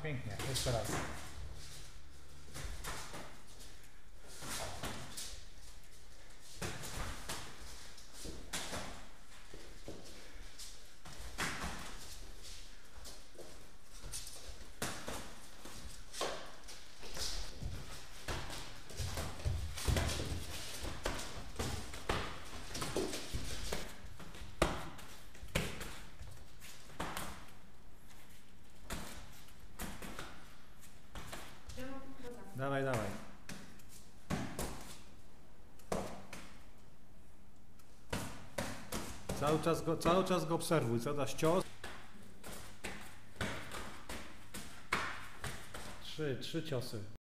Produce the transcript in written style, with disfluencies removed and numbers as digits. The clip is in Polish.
pięknie. Jeszcze raz. Dawaj, dawaj. Cały czas go obserwuj, co dasz cios. Trzy ciosy.